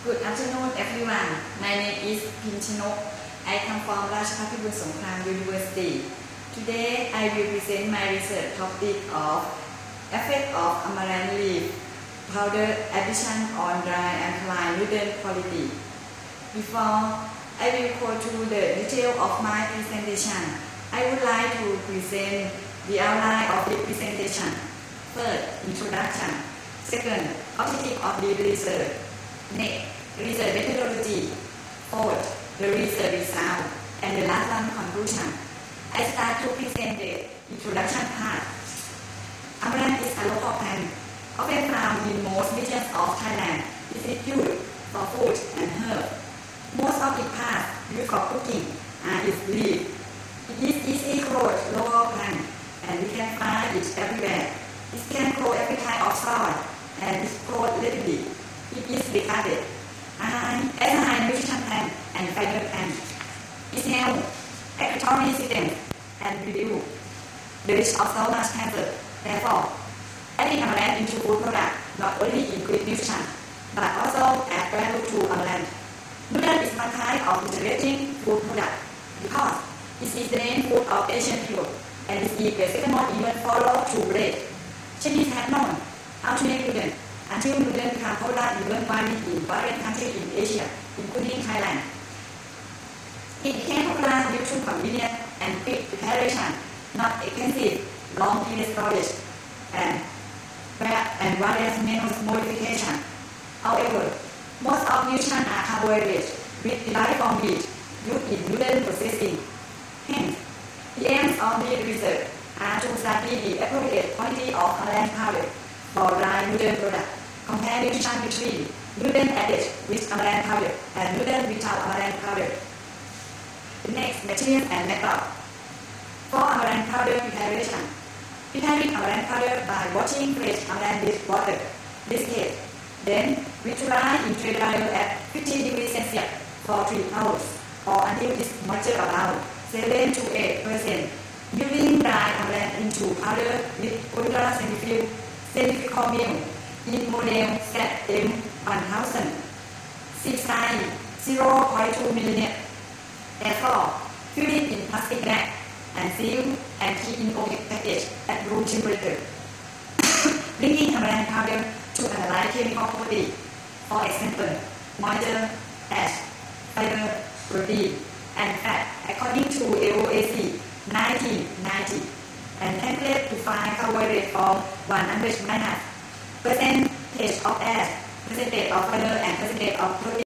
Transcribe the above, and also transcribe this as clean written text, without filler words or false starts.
Good afternoon, everyone. My name is Pinchanok. I come from Rajapakitpur Songkhram University. Today, I will present my research topic of effect of amaranth leaf powder addition on dry alkaline wooden quality. Before I will go through the detail of my presentation, I would like to present the outline of the presentation. First, introduction. Second, objective of the research. Next, research methodology. Fourth, the research result. And the last one, conclusion. I start to present the introduction part. Amaranth is a local plant, often found in most regions of Thailand. It is used for food and herb. Most of its parts used for cooking are its leaf. It is easy growth local plant, and we can find it everywhere. It can grow every type of soil, and it grows rapidly. It is regarded as a high nutrition plant and fiber plant. It helps respiratory system and reduce the risk of stomach cancer. Therefore, adding amaranth into food products not only increase nutrition, but also add value to amaranth. Noodle is one kind of integrating food product because it is the main food of Asian people, and it is the second most even followed to bread. Chinese have known how to make noodle until noodle become popular even widely in various countries in Asia, including Thailand. It became popular due to convenience and quick preparation, not expensive, long period storage, and various menu modifications. However, most of nutrition are carbohydrates, which derived from wheat, used in noodle processing. Hence, the aims of the research are to study the appropriate quantity of amaranth powder for dry noodle products. Compare nutrition between noodle added with amaranth powder and noodle without amaranth powder. The next, materials and method. For amaranth powder preparation, preparing amaranth powder by washing fresh amaranth with water. This case, then we dry in trade dryer at 50 degrees Celsius for 3 hours or until its moisture about 7 to 8%. Using dry amaranth into powder with ultra-centrifugal mill in model ZM1000, size 0.2 mm. Therefore, fill it in plastic bag and seal and keep in opaque package at room temperature. Bringing amaranth powder to analyze chemical property, for example, moisture, ash, fiber, protein, and fat according to LOAC 1990, and template to find carbohydrate from 100 percentage of ash, percentage of fiber, and percentage of protein.